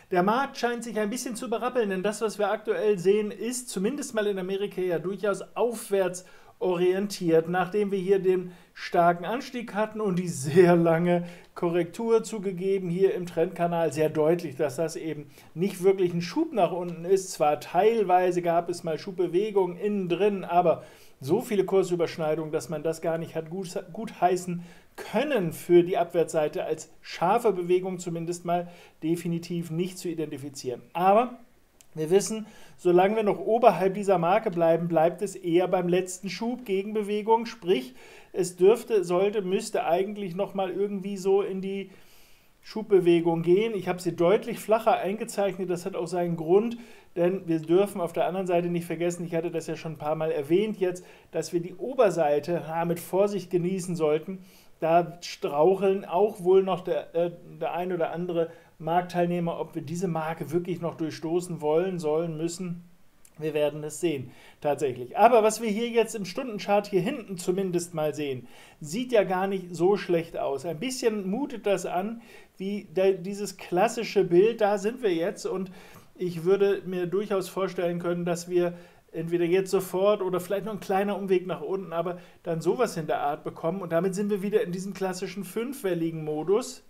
Der Markt scheint sich ein bisschen zu berappeln, denn das, was wir aktuell sehen, ist zumindest mal in Amerika ja durchaus aufwärts orientiert, nachdem wir hier den starken Anstieg hatten und die sehr lange Korrektur zugegeben hier im Trendkanal. Sehr deutlich, dass das eben nicht wirklich ein Schub nach unten ist. Zwar teilweise gab es mal Schubbewegungen innen drin, aber so viele Kursüberschneidungen, dass man das gar nicht hat gut heißen können für die Abwärtsseite als scharfe Bewegung zumindest mal definitiv nicht zu identifizieren. Aber wir wissen, solange wir noch oberhalb dieser Marke bleiben, bleibt es eher beim letzten Schub Gegenbewegung, sprich es müsste eigentlich nochmal irgendwie so in die Schubbewegung gehen. Ich habe sie deutlich flacher eingezeichnet, das hat auch seinen Grund, denn wir dürfen auf der anderen Seite nicht vergessen, ich hatte das ja schon ein paar Mal erwähnt jetzt, dass wir die Oberseite mit Vorsicht genießen sollten. Da straucheln auch wohl noch der ein oder andere Marktteilnehmer, ob wir diese Marke wirklich noch durchstoßen wollen, sollen, müssen. Wir werden es sehen, tatsächlich. Aber was wir hier jetzt im Stundenchart hier hinten zumindest mal sehen, sieht ja gar nicht so schlecht aus. Ein bisschen mutet das an, wie dieses klassische Bild, da sind wir jetzt und ich würde mir durchaus vorstellen können, dass wir entweder jetzt sofort oder vielleicht noch ein kleiner Umweg nach unten, aber dann sowas in der Art bekommen und damit sind wir wieder in diesem klassischen fünfwelligen Modus.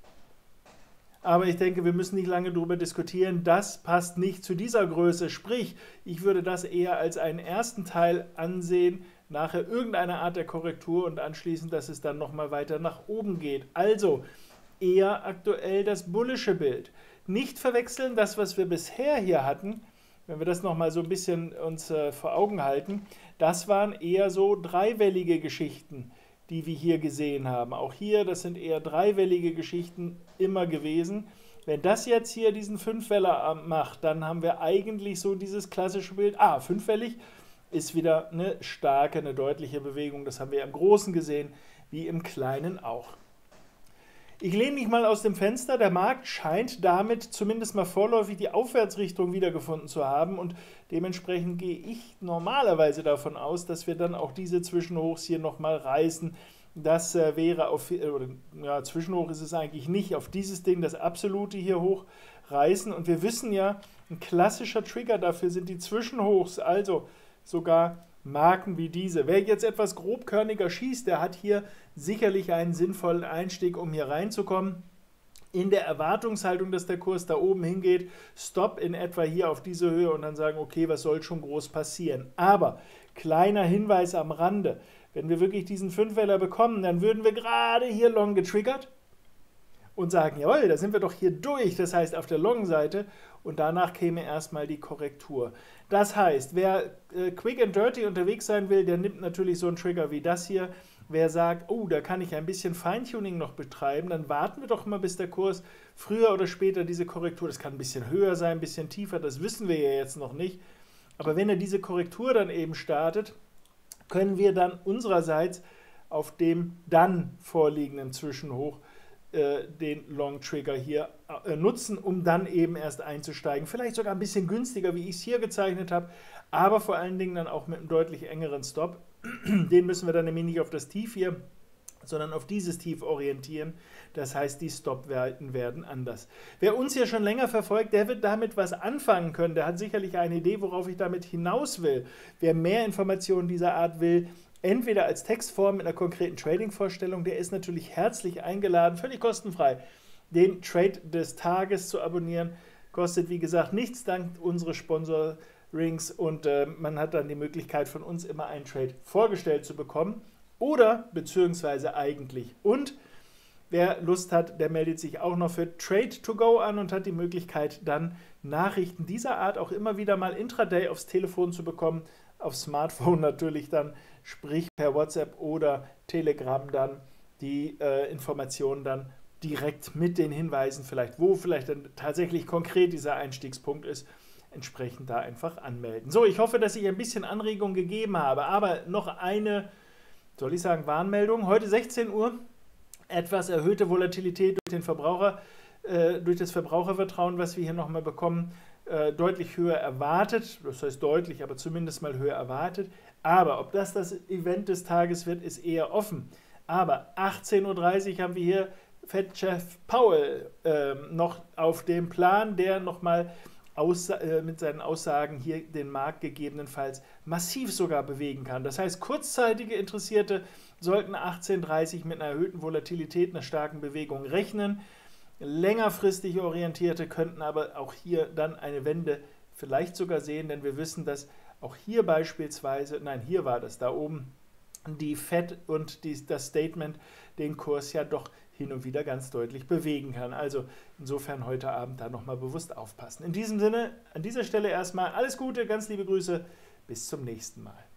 Aber ich denke, wir müssen nicht lange darüber diskutieren, das passt nicht zu dieser Größe. Sprich, ich würde das eher als einen ersten Teil ansehen, nachher irgendeine Art der Korrektur und anschließend, dass es dann nochmal weiter nach oben geht. Also eher aktuell das bullische Bild. Nicht verwechseln, das, was wir bisher hier hatten, wenn wir das nochmal so ein bisschen uns vor Augen halten, das waren eher so dreiwellige Geschichten, die wir hier gesehen haben. Auch hier, das sind eher dreiwellige Geschichten immer gewesen. Wenn das jetzt hier diesen Fünfweller macht, dann haben wir eigentlich so dieses klassische Bild. Fünfwellig ist wieder eine starke, eine deutliche Bewegung. Das haben wir im Großen gesehen, wie im Kleinen auch. Ich lehne mich mal aus dem Fenster. Der Markt scheint damit zumindest mal vorläufig die Aufwärtsrichtung wiedergefunden zu haben und dementsprechend gehe ich normalerweise davon aus, dass wir dann auch diese Zwischenhochs hier nochmal reißen. Das wäre Zwischenhoch ist es eigentlich nicht, auf dieses Ding, das absolute hier hoch reißen und wir wissen ja, ein klassischer Trigger dafür sind die Zwischenhochs, also sogar Marken wie diese. Wer jetzt etwas grobkörniger schießt, der hat hier sicherlich einen sinnvollen Einstieg, um hier reinzukommen. In der Erwartungshaltung, dass der Kurs da oben hingeht, Stop in etwa hier auf diese Höhe und dann sagen, okay, was soll schon groß passieren. Aber kleiner Hinweis am Rande, wenn wir wirklich diesen Fünfweller bekommen, dann würden wir gerade hier long getriggert und sagen, jawohl, da sind wir doch hier durch, das heißt auf der Long-Seite und danach käme erstmal die Korrektur. Das heißt, wer quick and dirty unterwegs sein will, der nimmt natürlich so einen Trigger wie das hier. Wer sagt, oh, da kann ich ein bisschen Feintuning noch betreiben, dann warten wir doch mal, bis der Kurs früher oder später diese Korrektur, das kann ein bisschen höher sein, ein bisschen tiefer, das wissen wir ja jetzt noch nicht, aber wenn er diese Korrektur dann eben startet, können wir dann unsererseits auf dem dann vorliegenden Zwischenhoch den Long Trigger hier nutzen, um dann eben erst einzusteigen. Vielleicht sogar ein bisschen günstiger, wie ich es hier gezeichnet habe, aber vor allen Dingen dann auch mit einem deutlich engeren Stop. Den müssen wir dann nämlich nicht auf das Tief hier, sondern auf dieses Tief orientieren. Das heißt, die Stopwerten werden anders. Wer uns hier schon länger verfolgt, der wird damit was anfangen können. Der hat sicherlich eine Idee, worauf ich damit hinaus will. Wer mehr Informationen dieser Art will, entweder als Textform mit einer konkreten Trading-Vorstellung, der ist natürlich herzlich eingeladen, völlig kostenfrei, den Trade des Tages zu abonnieren. Kostet, wie gesagt, nichts dank unseres Sponsorings und man hat dann die Möglichkeit, von uns immer einen Trade vorgestellt zu bekommen oder beziehungsweise eigentlich. Und wer Lust hat, der meldet sich auch noch für Trade to Go an und hat die Möglichkeit, dann Nachrichten dieser Art auch immer wieder mal intraday aufs Telefon zu bekommen, aufs Smartphone natürlich dann, sprich per WhatsApp oder Telegram dann die Informationen dann direkt mit den Hinweisen vielleicht, wo vielleicht dann tatsächlich konkret dieser Einstiegspunkt ist, entsprechend da einfach anmelden. So, ich hoffe, dass ich ein bisschen Anregung gegeben habe, aber noch eine, soll ich sagen, Warnmeldung. Heute 16 Uhr, etwas erhöhte Volatilität durch das Verbrauchervertrauen, was wir hier nochmal bekommen, deutlich höher erwartet, das heißt deutlich, aber zumindest mal höher erwartet. Aber ob das Event des Tages wird, ist eher offen. Aber 18:30 Uhr haben wir hier Fed-Chef Powell noch auf dem Plan, der nochmal mit seinen Aussagen hier den Markt gegebenenfalls massiv sogar bewegen kann. Das heißt, kurzzeitige Interessierte sollten 18:30 mit einer erhöhten Volatilität, einer starken Bewegung rechnen. Längerfristig Orientierte könnten aber auch hier dann eine Wende vielleicht sogar sehen, denn wir wissen, dass auch hier beispielsweise, nein, hier war das da oben, die Fed und das Statement den Kurs ja doch hin und wieder ganz deutlich bewegen kann. Also insofern heute Abend da nochmal bewusst aufpassen. In diesem Sinne, an dieser Stelle erstmal alles Gute, ganz liebe Grüße, bis zum nächsten Mal.